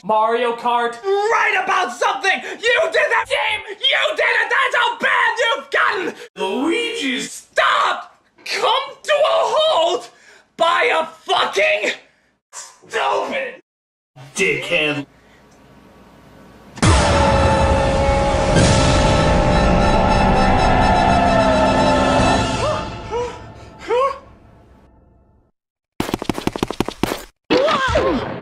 Mario Kart. Write about something! You did that game! You did it! That's how bad you've gotten! Luigi, Stop! Come to a halt by a fucking stupid dickhead. Huh?